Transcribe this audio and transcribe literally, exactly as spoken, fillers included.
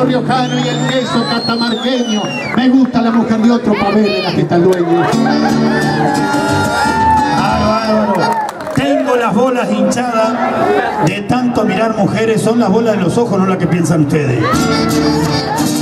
riojano y el queso catamarqueño. Me gusta la mujer de otro para ver de la que está el dueño. Bárbaro. Tengo las bolas hinchadas de tanto mirar mujeres. Son las bolas de los ojos, no las que piensan ustedes.